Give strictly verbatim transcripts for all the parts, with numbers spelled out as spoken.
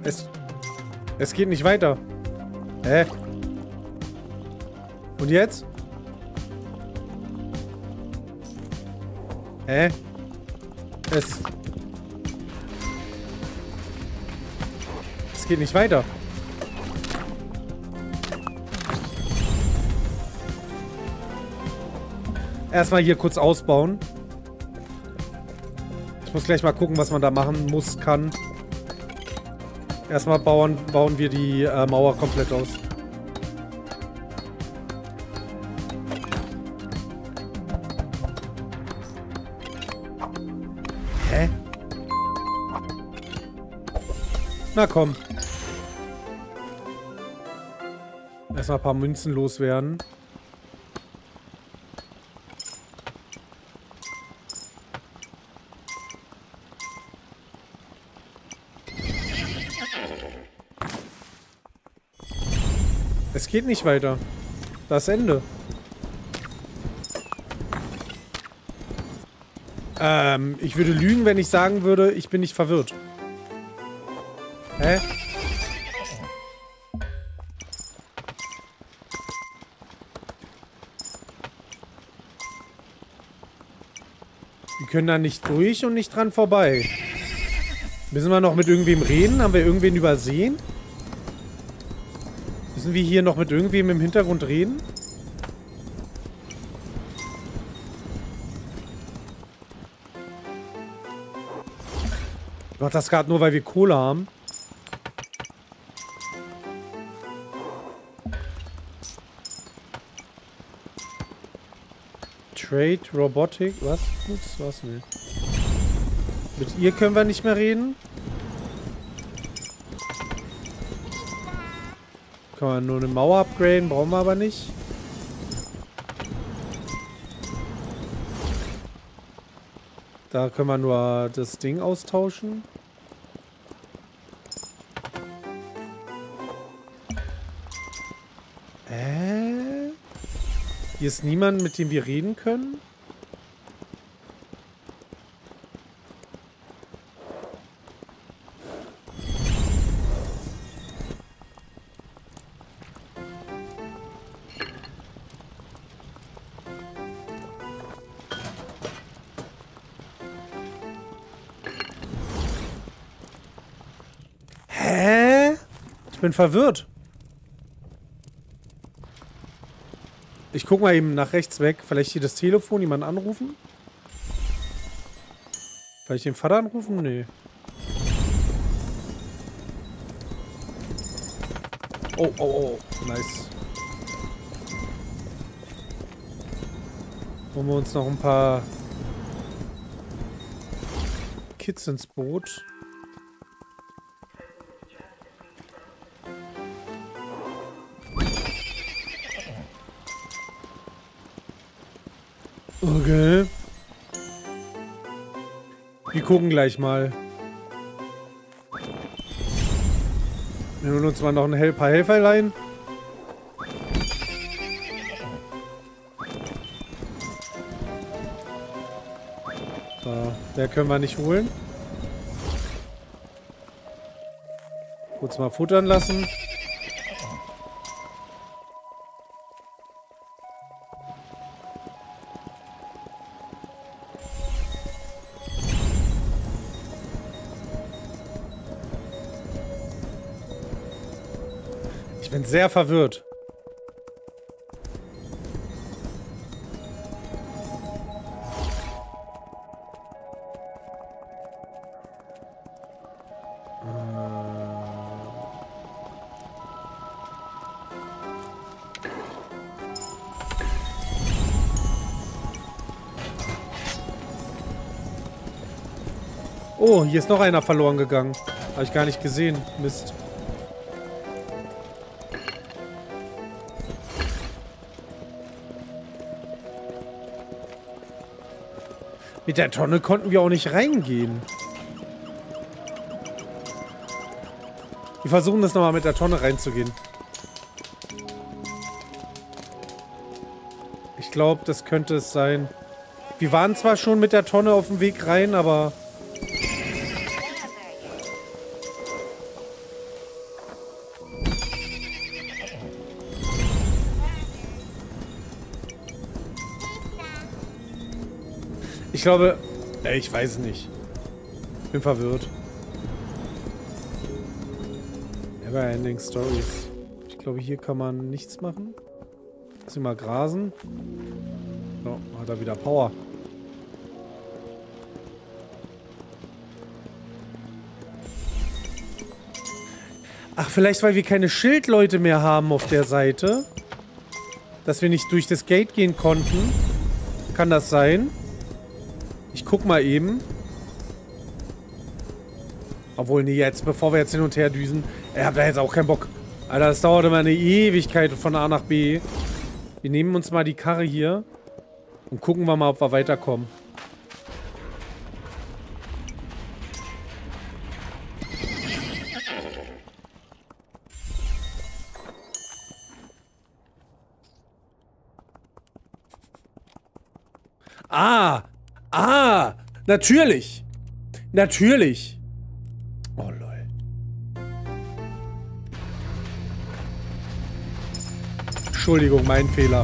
Es... Es geht nicht weiter. Hä? Und jetzt? Hä? Es... Es geht nicht weiter. Erstmal hier kurz ausbauen. Ich muss gleich mal gucken, was man da machen muss, kann. Erstmal bauen, bauen wir die äh, Mauer komplett aus. Hä? Na komm. Erstmal ein paar Münzen loswerden. Es geht nicht weiter. Das Ende. Ähm, ich würde lügen, wenn ich sagen würde, ich bin nicht verwirrt. Hä? Wir können da nicht durch und nicht dran vorbei. Müssen wir noch mit irgendwem reden? Haben wir irgendwen übersehen? Müssen wir hier noch mit irgendwem im Hintergrund reden? Macht das gerade nur, weil wir Kohle haben? Trade, Robotic, was? Ups, was? Nee. Mit ihr können wir nicht mehr reden. Kann man nur eine Mauer upgraden, brauchen wir aber nicht. Da können wir nur das Ding austauschen. Äh? Hier ist niemand, mit dem wir reden können? Ich bin verwirrt. Ich guck mal eben nach rechts weg. Vielleicht hier das Telefon, jemanden anrufen? Vielleicht den Vater anrufen? Nee. Oh, oh, oh. Nice. Holen wir uns noch ein paar Kids ins Boot. Okay. Wir gucken gleich mal. Wir holen uns mal noch ein Hel- paar Helferlein. So, der können wir nicht holen. Kurz mal futtern lassen. Ich bin sehr verwirrt. Oh, hier ist noch einer verloren gegangen. Habe ich gar nicht gesehen. Mist. Mit der Tonne konnten wir auch nicht reingehen. Wir versuchen das nochmal mit der Tonne reinzugehen. Ich glaube, das könnte es sein. Wir waren zwar schon mit der Tonne auf dem Weg rein, aber... Ich glaube... Ey, ich weiß es nicht. Ich bin verwirrt. Neverending Stories. Ich glaube, hier kann man nichts machen. Lass ihn mal grasen. So, hat er wieder Power. Ach, vielleicht, weil wir keine Schildleute mehr haben auf der Seite. Dass wir nicht durch das Gate gehen konnten. Kann das sein? Ich guck mal eben. Obwohl, nee, jetzt, bevor wir jetzt hin und her düsen. Ich hab da jetzt auch keinen Bock. Alter, das dauert immer eine Ewigkeit von A nach B. Wir nehmen uns mal die Karre hier. Und gucken wir mal, ob wir weiterkommen. Ah! Ah! Natürlich! Natürlich! Oh, lol. Entschuldigung, mein Fehler.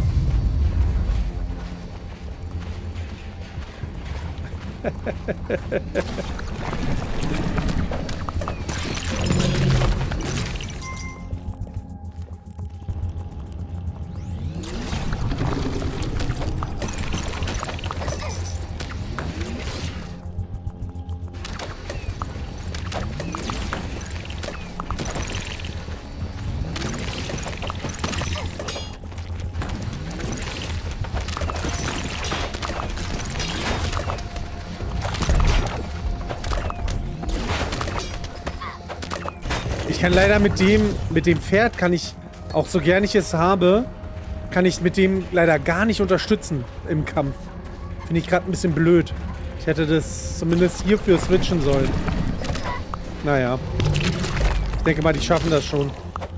Ich kann leider mit dem, mit dem Pferd kann ich, auch so gern ich es habe, kann ich mit dem leider gar nicht unterstützen im Kampf. Finde ich gerade ein bisschen blöd. Ich hätte das zumindest hierfür switchen sollen. Naja. Ich denke mal, die schaffen das schon.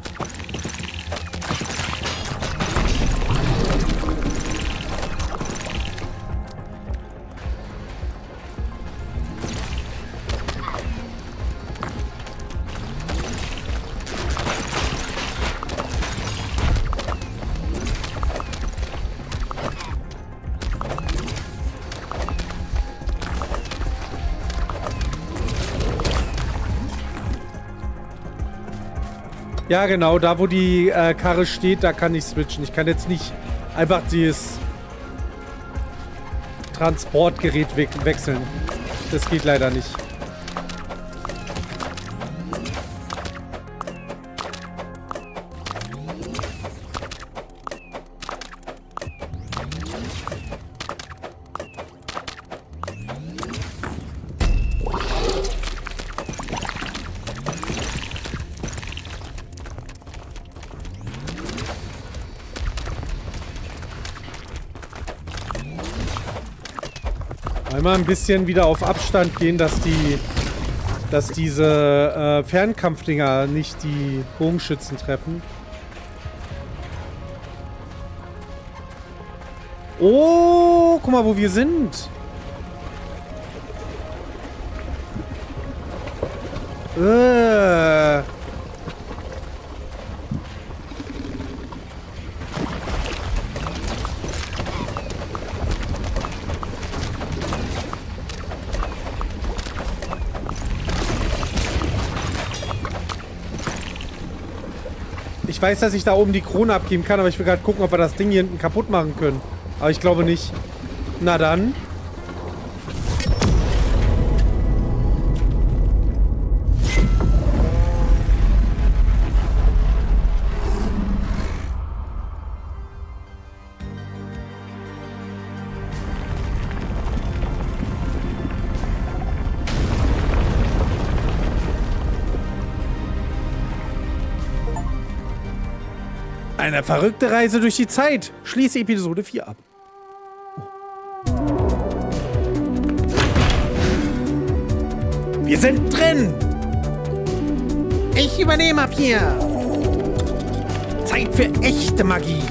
Ja, genau, da wo die äh, Karre steht, da kann ich switchen. Ich kann jetzt nicht einfach dieses Transportgerät we wechseln. Das geht leider nicht. Einmal ein bisschen wieder auf Abstand gehen, dass die, dass diese äh, Fernkampfdinger nicht die Bogenschützen treffen. Oh, guck mal, wo wir sind. Äh. Ich weiß, dass ich da oben die Krone abgeben kann, aber ich will gerade gucken, ob wir das Ding hier hinten kaputt machen können. Aber ich glaube nicht. Na dann. Eine verrückte Reise durch die Zeit. Schließe Episode vier ab. Oh. Wir sind drin. Ich übernehme ab hier. Zeit für echte Magie.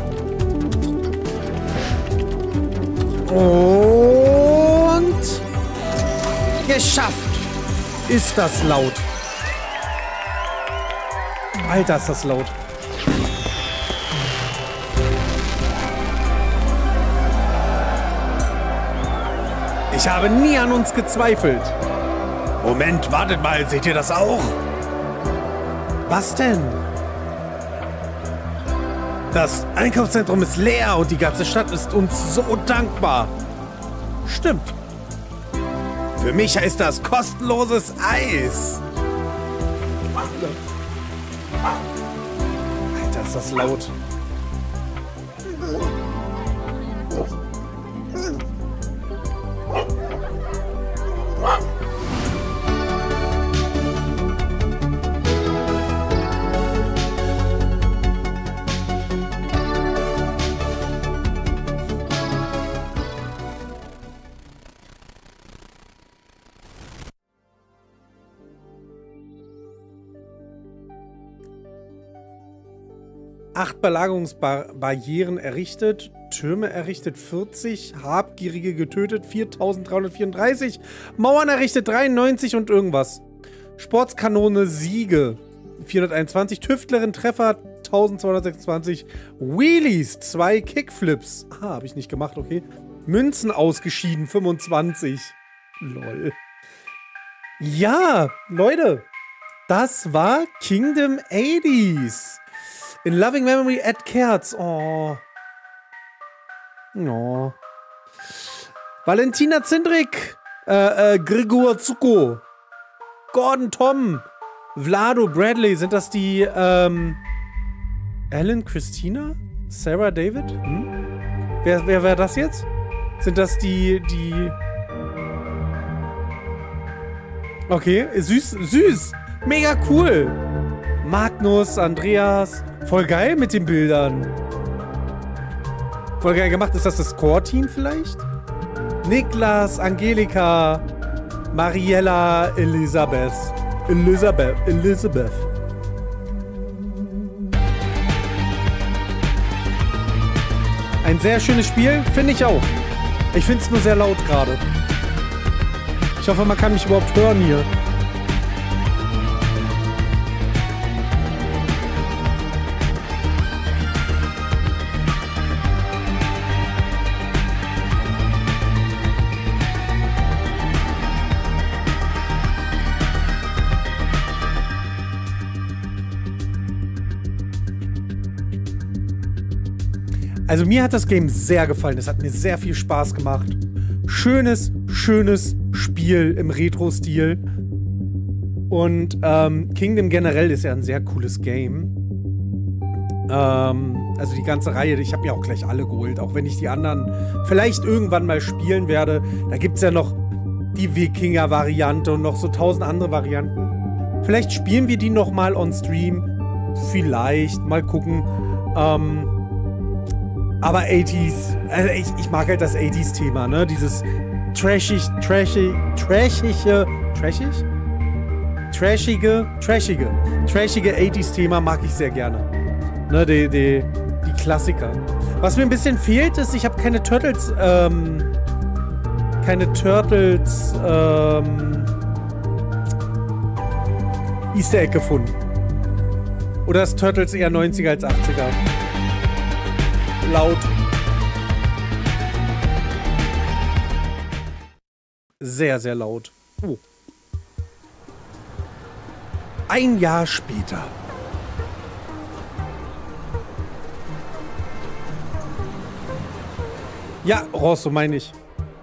Und geschafft. Ist das laut. Alter, ist das laut. Ich habe nie an uns gezweifelt. Moment, wartet mal, seht ihr das auch? Was denn? Das Einkaufszentrum ist leer und die ganze Stadt ist uns so dankbar. Stimmt. Für mich heißt das kostenloses Eis. Alter, ist das laut. Acht Belagerungsbarrieren errichtet, Türme errichtet vierzig, Habgierige getötet viertausenddreihundertvierunddreißig, Mauern errichtet dreiundneunzig und irgendwas. Sportskanone Siege vierhunderteinundzwanzig, Tüftlerin Treffer eintausendzweihundertsechsundzwanzig, Wheelies zwei, Kickflips, ah, habe ich nicht gemacht, okay. Münzen ausgeschieden fünfundzwanzig. Lol. Ja, Leute, das war Kingdom achtziger. In loving memory, Ed Kerz. Oh. Oh. Valentina Zindrik. Äh, äh, Grigor Zuko. Gordon Tom. Vlado Bradley. Sind das die, ähm... Alan Christina? Sarah David? Hm? Wer, wer wäre das jetzt? Sind das die, die... Okay, süß, süß. Mega cool. Magnus, Andreas. Voll geil mit den Bildern. Voll geil gemacht. Ist das das Core-Team vielleicht? Niklas, Angelika, Mariella, Elisabeth. Elisabeth. Elisabeth. Ein sehr schönes Spiel, finde ich auch. Ich finde es nur sehr laut gerade. Ich hoffe, man kann mich überhaupt hören hier. Also mir hat das Game sehr gefallen. Es hat mir sehr viel Spaß gemacht. Schönes, schönes Spiel im Retro-Stil. Und ähm, Kingdom generell ist ja ein sehr cooles Game. Ähm, also die ganze Reihe, ich habe mir auch gleich alle geholt. Auch wenn ich die anderen vielleicht irgendwann mal spielen werde. Da gibt es ja noch die Wikinger-Variante und noch so tausend andere Varianten. Vielleicht spielen wir die noch mal on Stream. Vielleicht. Mal gucken. Ähm... Aber achtziger, also ich, ich mag halt das achtziger-Thema, ne? Dieses trashig, trashig, trashige, trashig? Trashige, trashige, trashige achtziger-Thema mag ich sehr gerne. Ne, die, die, die Klassiker. Was mir ein bisschen fehlt, ist, ich habe keine Turtles, ähm, keine Turtles, ähm, Easter Egg gefunden. Oder ist Turtles eher neunziger als achtziger? Laut. Sehr, sehr laut. Oh. Ein Jahr später. Ja, Rosso meine ich.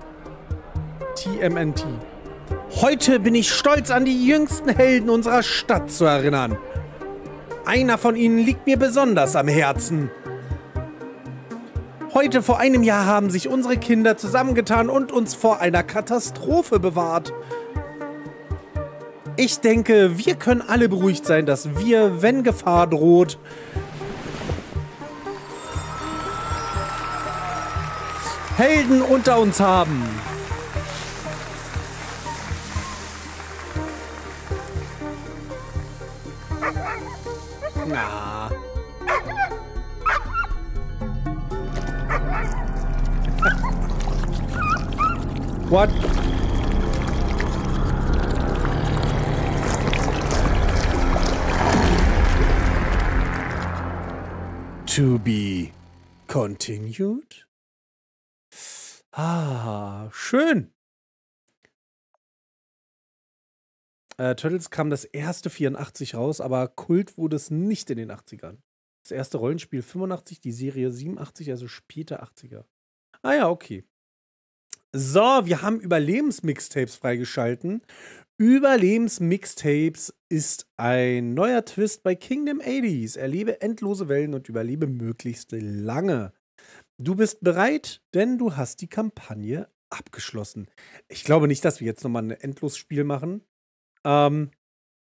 T M N T. Heute bin ich stolz, an die jüngsten Helden unserer Stadt zu erinnern. Einer von ihnen liegt mir besonders am Herzen. Heute vor einem Jahr haben sich unsere Kinder zusammengetan und uns vor einer Katastrophe bewahrt. Ich denke, wir können alle beruhigt sein, dass wir, wenn Gefahr droht, Helden unter uns haben. Na. What? To be continued? Ah, schön. Äh, Turtles kam das erste vierundachtzig raus, aber Kult wurde es nicht in den achtzigern. Das erste Rollenspiel fünfundachtzig, die Serie siebenundachtzig, also später achtziger. Ah ja, okay. So, wir haben Überlebensmixtapes freigeschalten. Überlebensmixtapes ist ein neuer Twist bei Kingdom achtziger. Erlebe endlose Wellen und überlebe möglichst lange. Du bist bereit, denn du hast die Kampagne abgeschlossen. Ich glaube nicht, dass wir jetzt nochmal ein Endlosspiel machen. Ähm,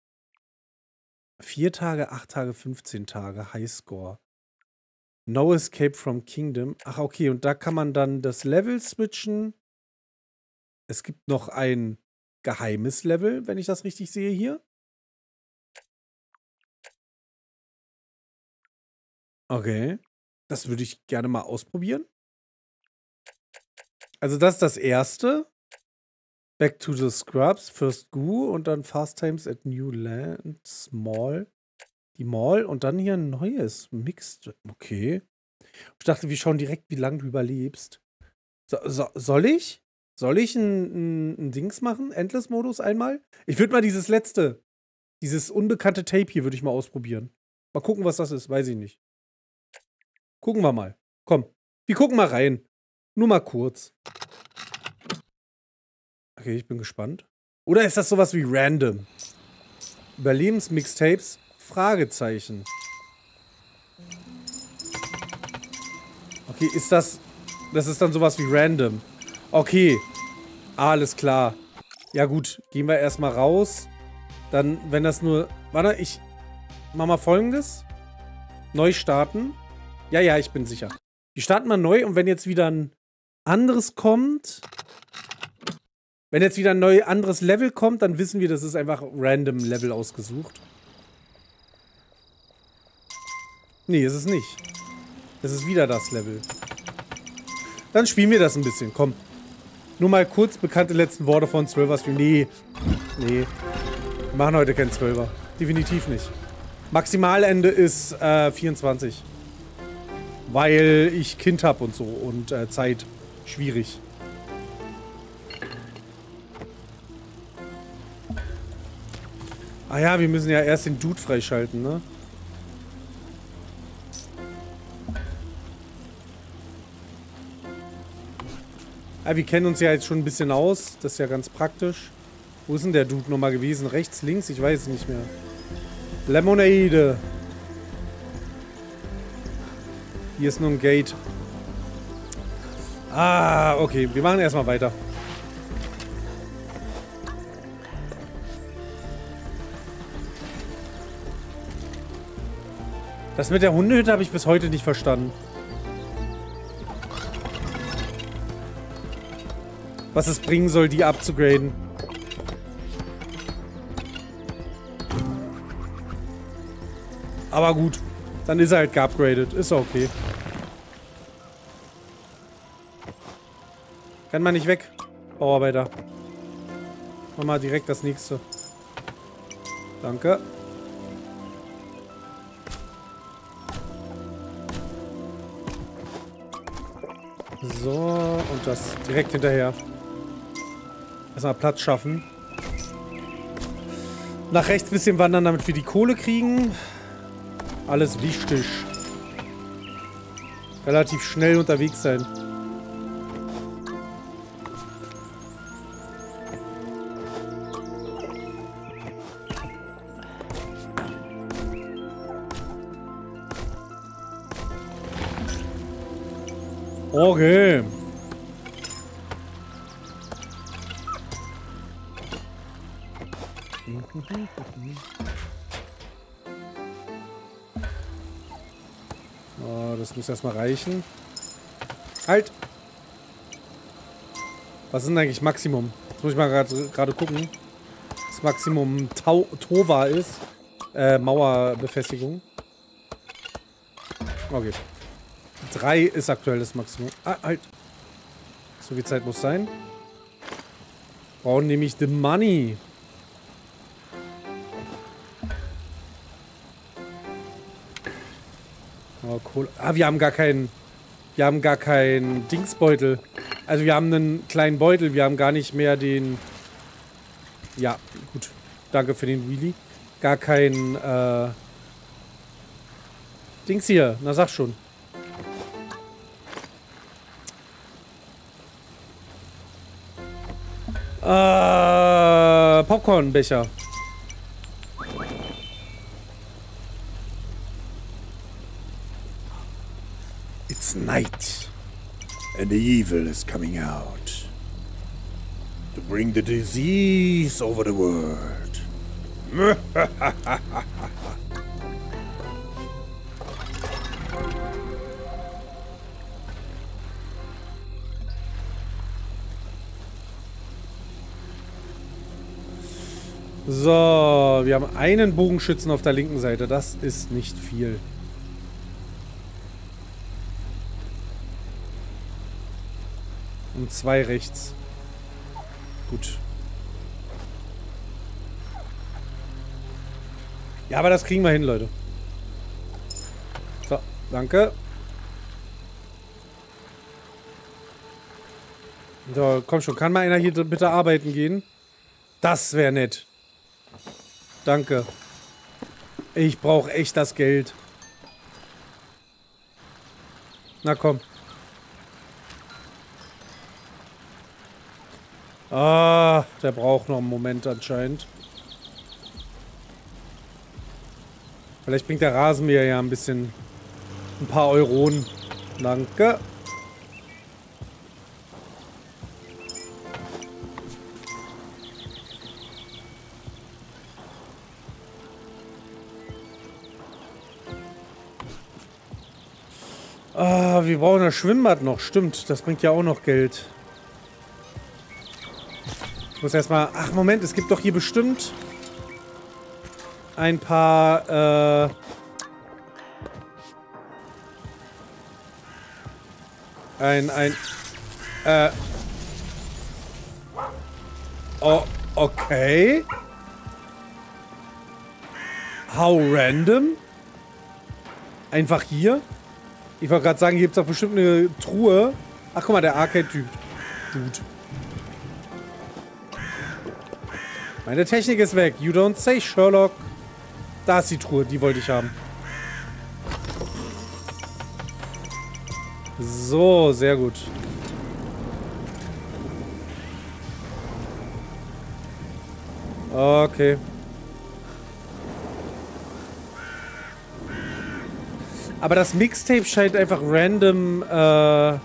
vier Tage, acht Tage, fünfzehn Tage, Highscore. No Escape from Kingdom. Ach, okay, und da kann man dann das Level switchen. Es gibt noch ein geheimes Level, wenn ich das richtig sehe hier. Okay. Das würde ich gerne mal ausprobieren. Also das ist das erste. Back to the Scrubs, First Goo und dann Fast Times at New Land, Small. Die Mall und dann hier ein neues. Mixed. Okay. Ich dachte, wir schauen direkt, wie lange du überlebst. So, so, soll ich? Soll ich ein, ein, ein Dings machen? Endless-Modus einmal? Ich würde mal dieses letzte, dieses unbekannte Tape hier würde ich mal ausprobieren. Mal gucken, was das ist. Weiß ich nicht. Gucken wir mal. Komm, wir gucken mal rein. Nur mal kurz. Okay, ich bin gespannt. Oder ist das sowas wie random? Überlebensmixtapes? Fragezeichen. Okay, ist das... Das ist dann sowas wie random. Okay. Alles klar. Ja gut, gehen wir erstmal raus. Dann, wenn das nur... Warte, ich... Mach mal Folgendes. Neu starten. Ja, ja, ich bin sicher. Wir starten mal neu und wenn jetzt wieder ein anderes kommt... Wenn jetzt wieder ein neu anderes Level kommt, dann wissen wir, das ist einfach random Level ausgesucht. Nee, ist es nicht. Es ist wieder das Level. Dann spielen wir das ein bisschen, komm. Nur mal kurz bekannte letzten Worte von Zwölfer Stream. Nee. Nee. Wir machen heute keinen Zwölfer. Definitiv nicht. Maximalende ist äh, vierundzwanzig. Weil ich Kind hab und so und äh, Zeit. Schwierig. Ah ja, wir müssen ja erst den Dude freischalten, ne? Ja, wir kennen uns ja jetzt schon ein bisschen aus. Das ist ja ganz praktisch. Wo ist denn der Dude nochmal gewesen? Rechts, links? Ich weiß es nicht mehr. Lemonade. Hier ist nur ein Gate. Ah, okay. Wir machen erstmal weiter. Das mit der Hundehütte habe ich bis heute nicht verstanden. Was es bringen soll, die abzugraden. Aber gut. Dann ist er halt geupgradet. Ist okay. Kann man nicht weg. Bauarbeiter. Mach mal direkt das nächste. Danke. So, und das direkt hinterher. Erstmal Platz schaffen. Nach rechts ein bisschen wandern, damit wir die Kohle kriegen. Alles wichtig. Relativ schnell unterwegs sein. Okay. Oh, das muss erstmal reichen. Halt! Was ist denn eigentlich Maximum? Jetzt muss ich mal gerade gucken. Das Maximum Tau Tova ist. Äh, Mauerbefestigung. Okay. Drei ist aktuell das Maximum. Ah, halt. So viel Zeit muss sein. Brauchen nämlich the money. Oh, cool. Ah, wir haben gar keinen... Wir haben gar keinen Dingsbeutel. Also wir haben einen kleinen Beutel. Wir haben gar nicht mehr den... Ja, gut. Danke für den Wheelie. Gar kein, äh... Dings hier. Na, sag schon. Äh... Popcornbecher. It's night, and the evil is coming out to bring the disease over the world. So, wir haben einen Bogenschützen auf der linken Seite. Das ist nicht viel. Und zwei rechts. Gut. Ja, aber das kriegen wir hin, Leute. So, danke. So, komm schon. Kann mal einer hier bitte arbeiten gehen? Das wäre nett. Danke. Ich brauche echt das Geld. Na komm. Ah, der braucht noch einen Moment anscheinend. Vielleicht bringt der Rasenmäher ja ein bisschen... ein paar Euronen. Danke. Ah, wir brauchen das Schwimmbad noch. Stimmt, das bringt ja auch noch Geld. Ich muss erstmal... Ach, Moment, es gibt doch hier bestimmt ein paar, äh... Ein, ein... Äh... Oh, okay. How random? Einfach hier? Ich wollte gerade sagen, hier gibt es doch bestimmt eine Truhe. Ach, guck mal, der Arcade-Typ. Dude. Meine Technik ist weg. You don't say, Sherlock. Da ist die Truhe, die wollte ich haben. So, sehr gut. Okay. Aber das Mixtape scheint einfach random, äh...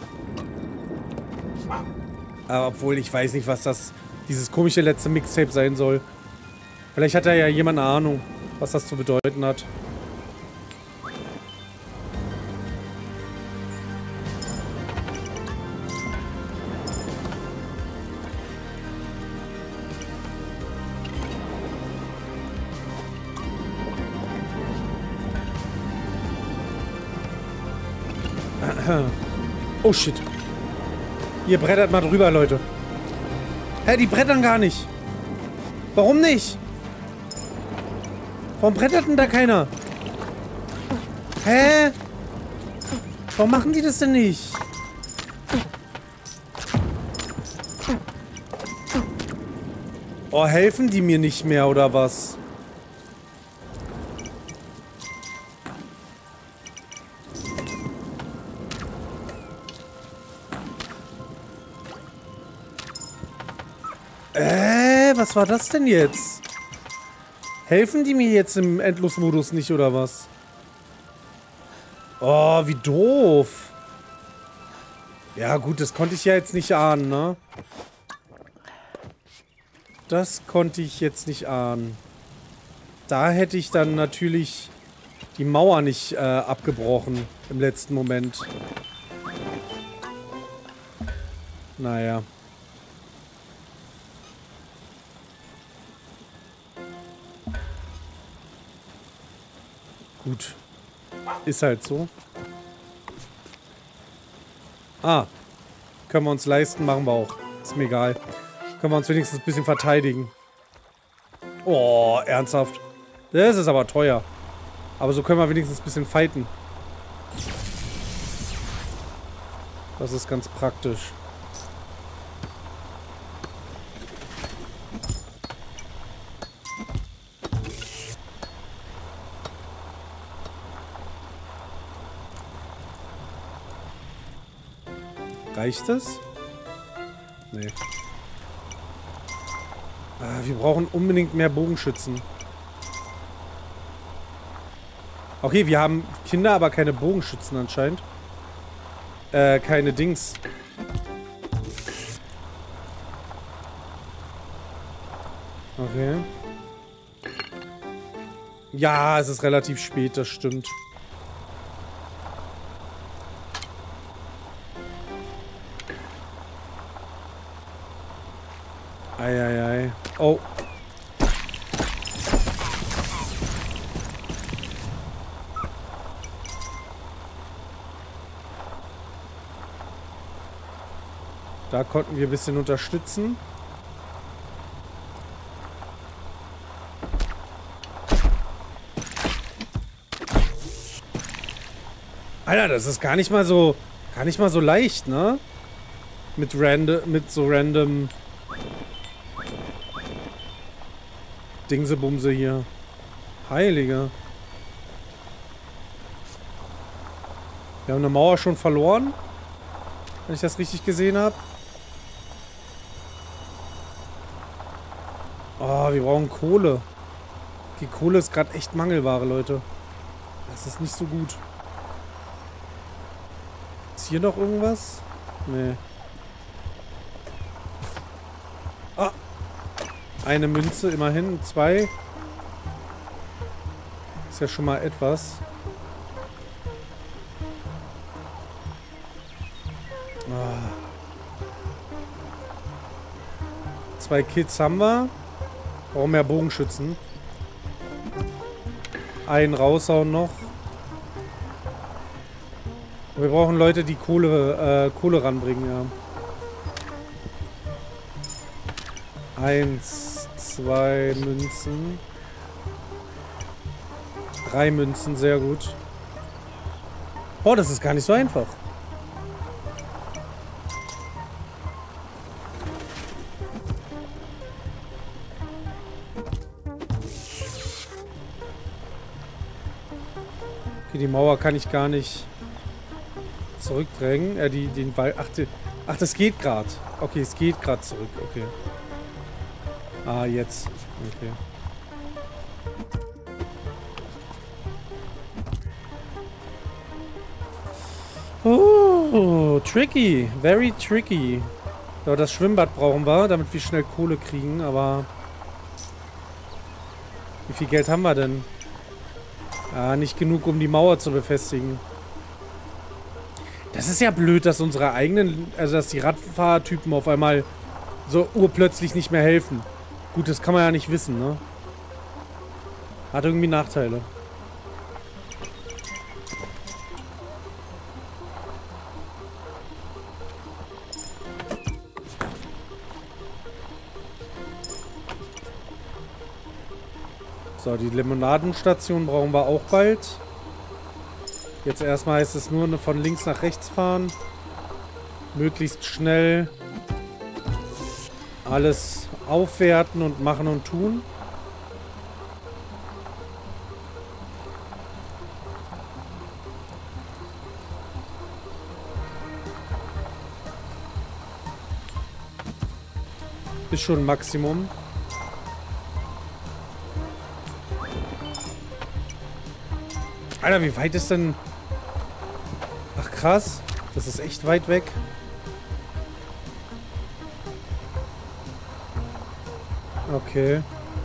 obwohl, ich weiß nicht, was das... dieses komische letzte Mixtape sein soll. Vielleicht hat da ja jemand eine Ahnung, was das zu bedeuten hat. Oh shit. Ihr brettert mal drüber, Leute. Hä, die brettern gar nicht. Warum nicht? Warum brettert denn da keiner? Hä? Warum machen die das denn nicht? Oh, helfen die mir nicht mehr, oder was? Äh, was war das denn jetzt? Helfen die mir jetzt im Endlosmodus nicht, oder was? Oh, wie doof. Ja gut, das konnte ich ja jetzt nicht ahnen, ne? Das konnte ich jetzt nicht ahnen. Da hätte ich dann natürlich die Mauer nicht äh, abgebrochen im letzten Moment. Naja. Gut. Ist halt so. Ah. Können wir uns leisten, machen wir auch. Ist mir egal. Können wir uns wenigstens ein bisschen verteidigen. Oh, ernsthaft. Das ist aber teuer. Aber so können wir wenigstens ein bisschen fighten. Das ist ganz praktisch. Reicht das? Nee. Ah, wir brauchen unbedingt mehr Bogenschützen. Okay, wir haben Kinder, aber keine Bogenschützen anscheinend. Äh, keine Dings. Okay. Ja, es ist relativ spät, das stimmt. Eieiei. Oh. Da konnten wir ein bisschen unterstützen. Alter, das ist gar nicht mal so, gar nicht mal so leicht, ne? Mit random, mit so random Dingsebumse hier. Heiliger. Wir haben eine Mauer schon verloren. Wenn ich das richtig gesehen habe. Oh, wir brauchen Kohle. Die Kohle ist gerade echt Mangelware, Leute. Das ist nicht so gut. Ist hier noch irgendwas? Nee. Ah! Eine Münze, immerhin. Zwei. Ist ja schon mal etwas. Ah. Zwei Kids haben wir. Brauchen mehr Bogenschützen. Einen raushauen noch. Wir brauchen Leute, die Kohle, äh, Kohle ranbringen, ja. Eins, zwei Münzen. Drei Münzen, sehr gut. Oh, das ist gar nicht so einfach. Okay, die Mauer kann ich gar nicht zurückdrängen. Äh, die, den Wald. Ach, die, ach, das geht gerade. Okay, es geht gerade zurück. Okay. Ah, jetzt. Okay. Oh, tricky. Very tricky. So, das Schwimmbad brauchen wir, damit wir schnell Kohle kriegen, aber... Wie viel Geld haben wir denn? Ah, nicht genug, um die Mauer zu befestigen. Das ist ja blöd, dass unsere eigenen... Also, dass die Radfahrtypen auf einmal so urplötzlich nicht mehr helfen. Gut, das kann man ja nicht wissen, ne? Hat irgendwie Nachteile. So, die Limonadenstation brauchen wir auch bald. Jetzt erstmal heißt es nur von links nach rechts fahren. Möglichst schnell alles aufwerten und machen und tun. Ist schon Maximum. Alter, wie weit ist denn... Ach krass, das ist echt weit weg. Okay.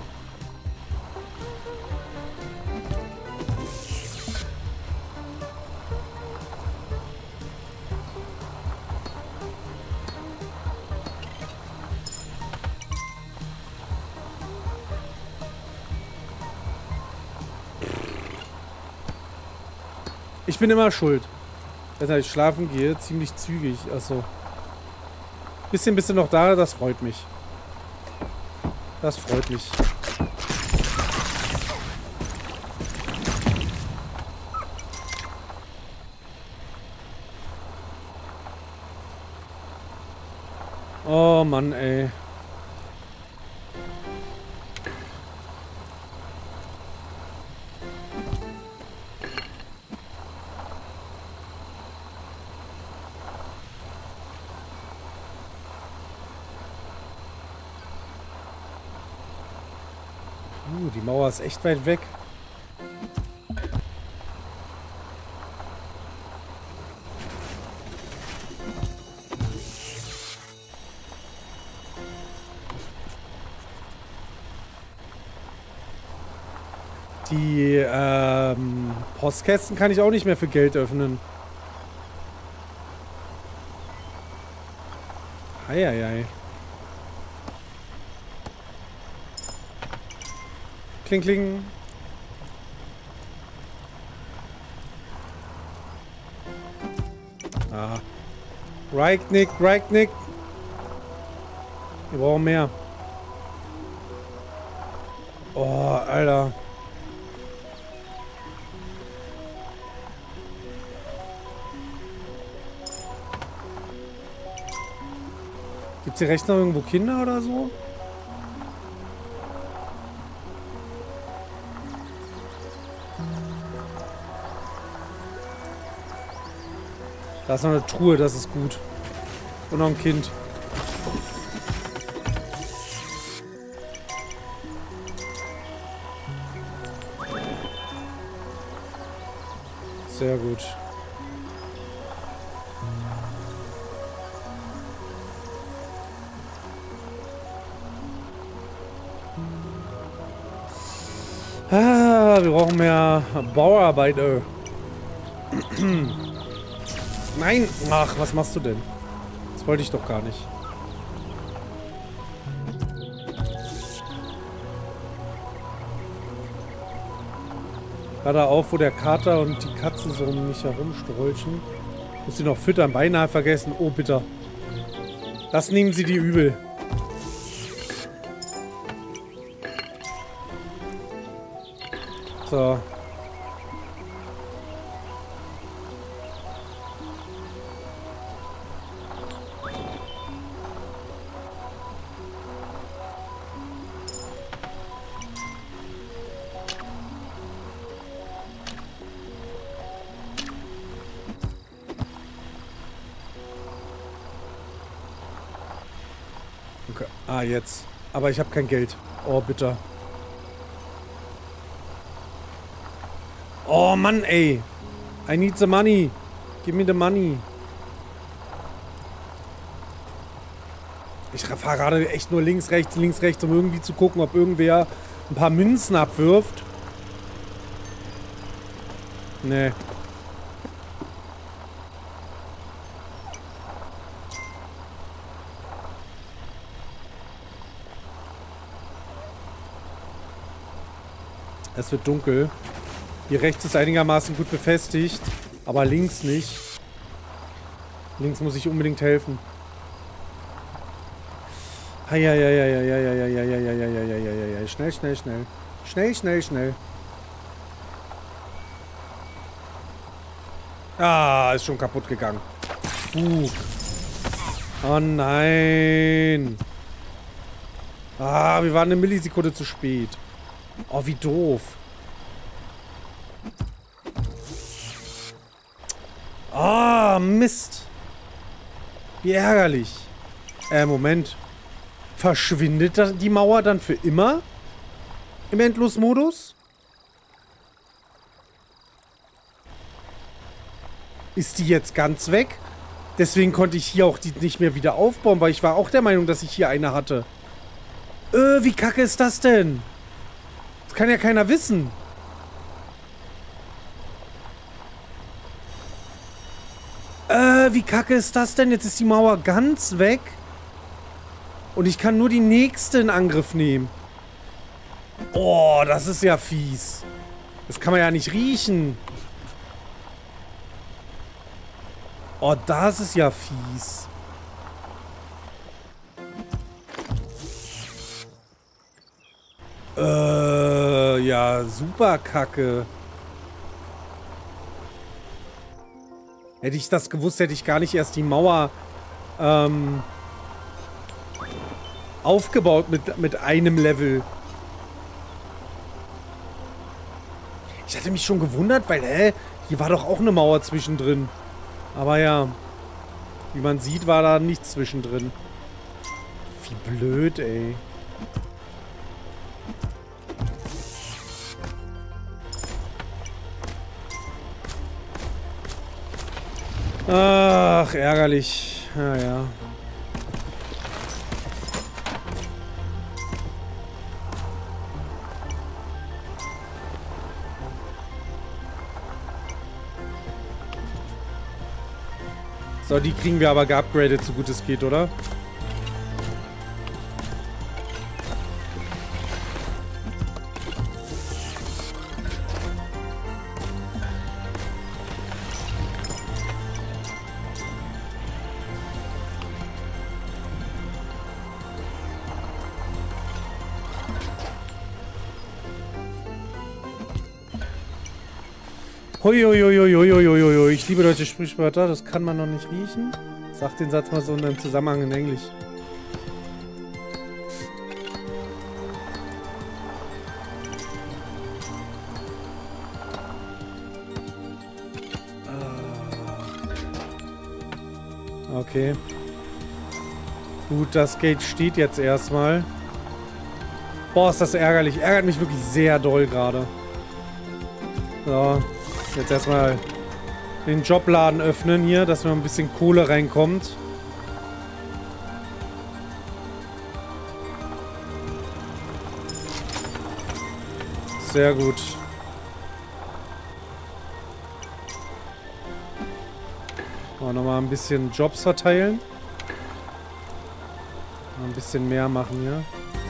Ich bin immer schuld. Wenn ich schlafen gehe, ziemlich zügig. Achso. Bisschen, bisschen noch da, das freut mich. Das freut mich. Oh Mann, ey. Uh, die Mauer ist echt weit weg. Die ähm, Postkästen kann ich auch nicht mehr für Geld öffnen. Eieiei. Kling, kling. Ah. Reichnick, Reichnick. Wir brauchen mehr. Oh, Alter. Gibt's hier rechts noch irgendwo Kinder oder so? Da ist noch eine Truhe, das ist gut. Und noch ein Kind. Sehr gut. Ah, wir brauchen mehr Bauarbeiter. Nein! Ach, was machst du denn? Das wollte ich doch gar nicht. Gerade auf, wo der Kater und die Katze so um mich herumstrolchen. Muss sie noch füttern. Beinahe vergessen. Oh, bitte. Das nehmen sie dir übel. So. Okay. Ah, jetzt. Aber ich habe kein Geld. Oh, bitte. Oh, Mann, ey. I need the money. Give me the money. Ich fahre gerade echt nur links, rechts, links, rechts, um irgendwie zu gucken, ob irgendwer ein paar Münzen abwirft. Nee. Es wird dunkel. Hier rechts ist einigermaßen gut befestigt, aber links nicht. Links muss ich unbedingt helfen. Heieieiei. Schnell, schnell, schnell. Schnell, schnell, schnell. Ah, ist schon kaputt gegangen. Uh. Oh nein. Ah, wir waren eine Millisekunde zu spät. Oh, wie doof. Ah, oh, Mist. Wie ärgerlich. Äh, Moment. Verschwindet die Mauer dann für immer? Im Endlosmodus? Ist die jetzt ganz weg? Deswegen konnte ich hier auch die nicht mehr wieder aufbauen, weil ich war auch der Meinung, dass ich hier eine hatte. Äh, wie kacke ist das denn? Das kann ja keiner wissen. Äh, wie kacke ist das denn? Jetzt ist die Mauer ganz weg. Und ich kann nur die nächste in Angriff nehmen. Oh, das ist ja fies. Das kann man ja nicht riechen. Oh, das ist ja fies. Äh, ja, super kacke. Hätte ich das gewusst, hätte ich gar nicht erst die Mauer ähm, aufgebaut mit, mit einem Level. Ich hatte mich schon gewundert, weil, hä, hier war doch auch eine Mauer zwischendrin. Aber ja, wie man sieht, war da nichts zwischendrin. Wie blöd, ey. Ach, ärgerlich. Ja, ja. So, die kriegen wir aber geupgradet, so gut es geht, oder? Huiuiuiuiuiuiui, ich liebe deutsche Sprichwörter, das kann man noch nicht riechen. Sag den Satz mal so in einem Zusammenhang in Englisch. Okay. Gut, das Gate steht jetzt erstmal. Boah, ist das ärgerlich. Ärgert mich wirklich sehr doll gerade. So. Jetzt erstmal den Jobladen öffnen hier, dass noch ein bisschen Kohle reinkommt. Sehr gut. Auch nochmal ein bisschen Jobs verteilen. Noch ein bisschen mehr machen hier.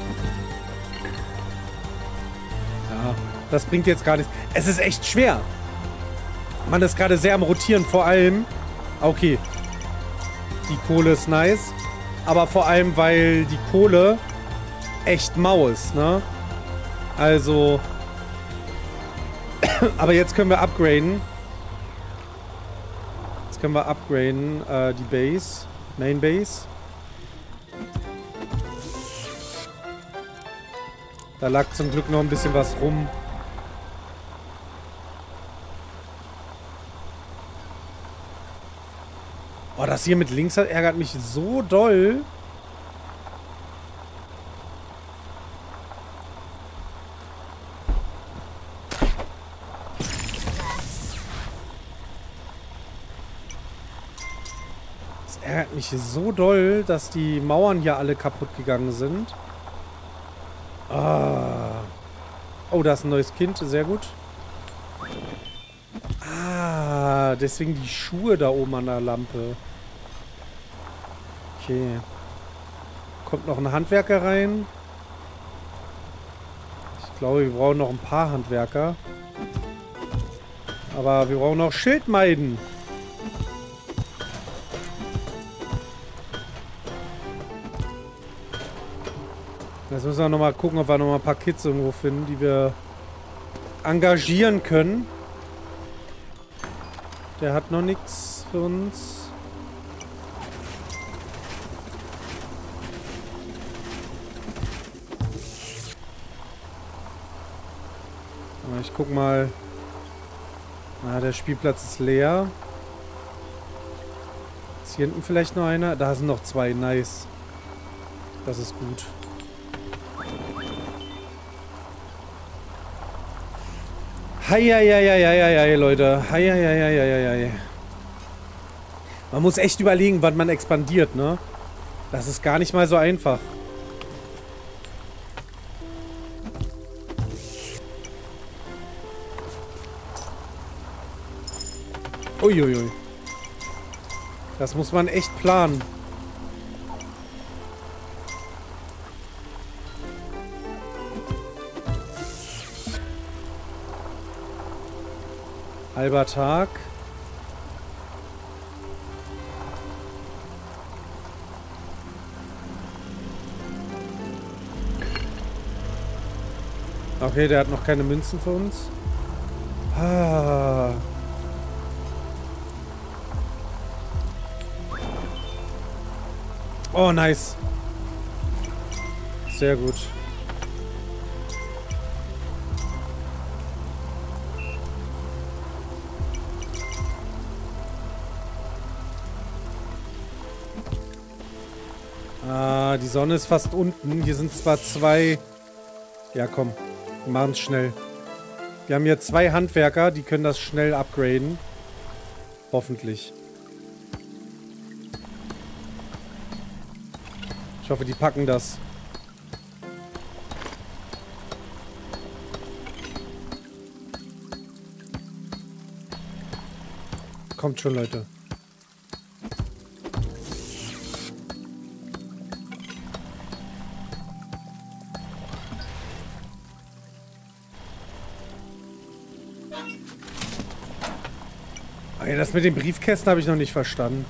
Ja, das bringt jetzt gar nichts. Es ist echt schwer. Man ist gerade sehr am Rotieren, vor allem... Okay. Die Kohle ist nice. Aber vor allem, weil die Kohle echt mau ist, ne? Also... Aber jetzt können wir upgraden. Jetzt können wir upgraden, äh, die Base. Main Base. Da lag zum Glück noch ein bisschen was rum. Oh, das hier mit links hat, ärgert mich so doll. Das ärgert mich so doll, dass die Mauern hier alle kaputt gegangen sind. Ah. Oh, da ist ein neues Kind. Sehr gut. Ah, deswegen die Schuhe da oben an der Lampe. Okay. Kommt noch ein Handwerker rein. Ich glaube, wir brauchen noch ein paar Handwerker. Aber wir brauchen noch Schildmeiden. Jetzt müssen wir nochmal gucken, ob wir nochmal ein paar Kids irgendwo finden, die wir engagieren können. Der hat noch nichts für uns. Ich guck mal. Ah, der Spielplatz ist leer. Ist hier hinten vielleicht noch einer? Da sind noch zwei. Nice. Das ist gut. Heieieiei, Leute. Heieieiei. Man muss echt überlegen, wann man expandiert, ne? Das ist gar nicht mal so einfach. Uiuiui. Das muss man echt planen. Halber Tag. Okay, der hat noch keine Münzen für uns. Ah. Oh, nice. Sehr gut. Ah, die Sonne ist fast unten. Hier sind zwar zwei... Ja, komm. Wir machen es schnell. Wir haben hier zwei Handwerker, die können das schnell upgraden. Hoffentlich. Ich hoffe, die packen das. Kommt schon, Leute. Ey, das mit den Briefkästen habe ich noch nicht verstanden.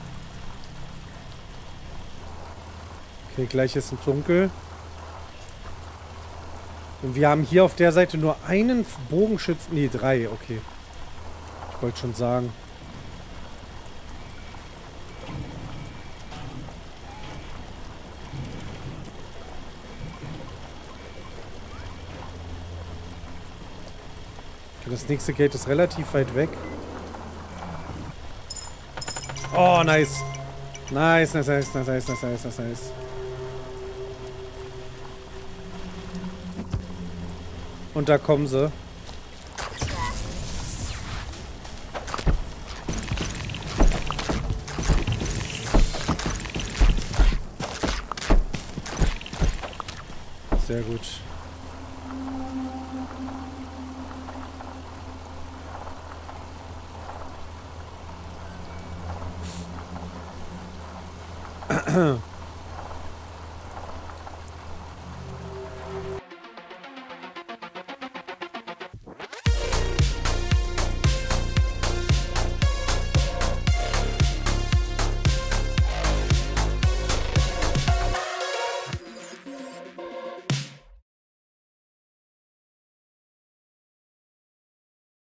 Okay, gleich ist ein Dunkel. Und wir haben hier auf der Seite nur einen Bogenschützen. Nee, drei, okay. Ich wollte schon sagen. Okay, das nächste Gate ist relativ weit weg. Oh, nice. Nice, nice, nice, nice, nice, nice, nice, nice, nice. Und da kommen sie. Sehr gut.